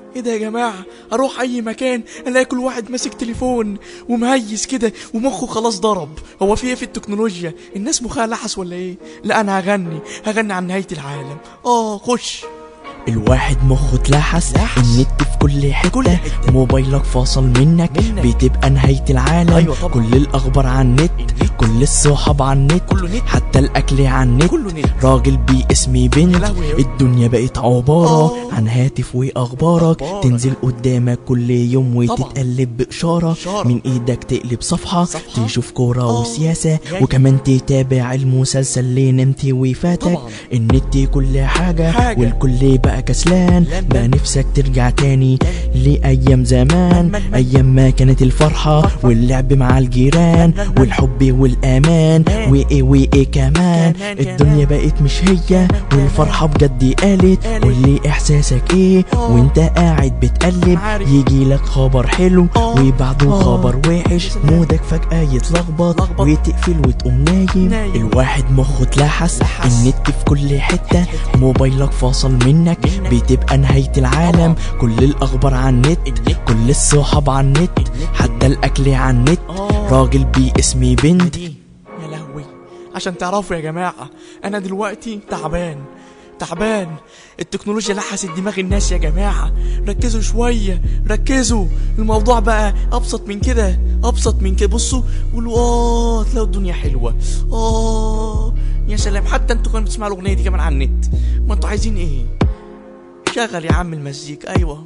ايه ده يا جماعه؟ اروح اي مكان الاقي كل واحد ماسك تليفون ومهيس كده ومخه خلاص ضرب. هو في ايه في التكنولوجيا؟ الناس مخها لحس ولا ايه؟ لا انا هغني عن نهايه العالم. خش. الواحد مخه اتلحس، النت في كل حتة، موبايلك فاصل منك بتبقى نهاية العالم. أيوة طبعا. كل الأخبار عن النت، كل الصحاب عن النت، حتى الأكل عن النت، راجل باسمي بنت. الدنيا بقت عبارة عن هاتف وأخبارك، تنزل قدامك كل يوم وتتقلب بإشارة، من إيدك تقلب صفحة تشوف كورة وسياسة، وكمان تتابع المسلسل اللي نمت وفاتك. النت كل حاجة والكل بقى كسلان، بقى نفسك ترجع تاني لأيام زمان، أيام ما كانت الفرحة واللعب مع الجيران والحب والأمان وإيه كمان. الدنيا بقت مش هي والفرحة بجد قالت. قولي إحساسك إيه وإنت قاعد بتقلب، يجيلك خبر حلو وبعده خبر وحش، مودك فجأة يتلخبط وتقفل وتقوم نايم. الواحد مخه اتلحس، النت في كل حتة، موبايلك فاصل منك بتبقى نهاية العالم. كل الأخبار عن النت، كل الصحاب عن النت، حتى الأكل عن النت، راجل باسمي بنت. يا لهوي، عشان تعرفوا يا جماعة أنا دلوقتي تعبان. التكنولوجيا لحست دماغ الناس يا جماعة. ركزوا شوية، ركزوا. الموضوع بقى أبسط من كده. بصوا قولوا تلاقوا الدنيا حلوة. يا سلام. حتى انتوا كانوا بتسمعوا الأغنية دي كمان على النت. ما انتوا عايزين ايه؟ شغل يا عم المزيكا. أيوة.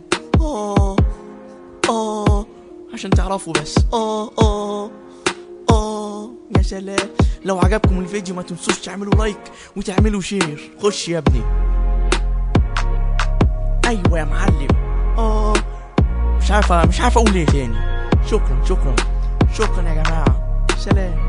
عشان تعرفوا بس. يا سلام. لو عجبكم الفيديو ما تنسوش تعملوا لايك وتعملوا شير. خش يا ابني. ايوه يا معلم. مش عارف اقول ايه تاني. شكرا يا جماعه. سلام.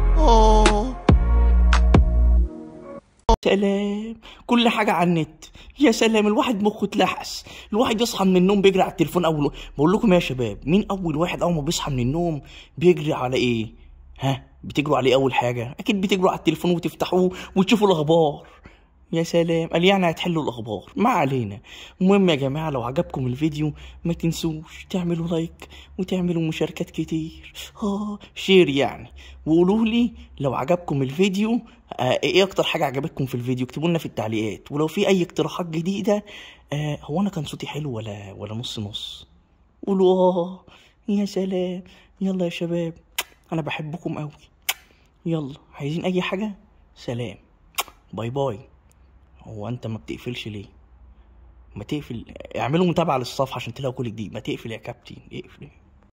سلام. كل حاجه على النت. يا سلام. الواحد مخه اتلحس. الواحد يصحى من النوم بيجري على التليفون. بقول لكم يا شباب، مين اول واحد اول ما بيصحى من النوم بيجري على ايه؟ بتجروا عليه اول حاجه؟ اكيد بتجروا على التليفون وتفتحوه وتشوفوا الاخبار. يا سلام. قال يعني هتحلوا الاخبار. ما علينا. المهم يا جماعه، لو عجبكم الفيديو ما تنسوش تعملوا لايك وتعملوا مشاركات كتير. شير يعني. وقولوا لي لو عجبكم الفيديو ايه اكتر حاجه عجبتكم في الفيديو. اكتبوا لنا في التعليقات. ولو في اي اقتراحات جديده. هو انا كان صوتي حلو ولا نص؟ قولوا يا سلام. يلا يا شباب، انا بحبكم قوي. يلا، عايزين اي حاجه؟ سلام. باي باي. هو انت ما بتقفلش ليه؟ ما تقفل. اعملوا متابعه للصفحه عشان تلاقوا كل جديد. ما تقفل يا كابتن، اقفل.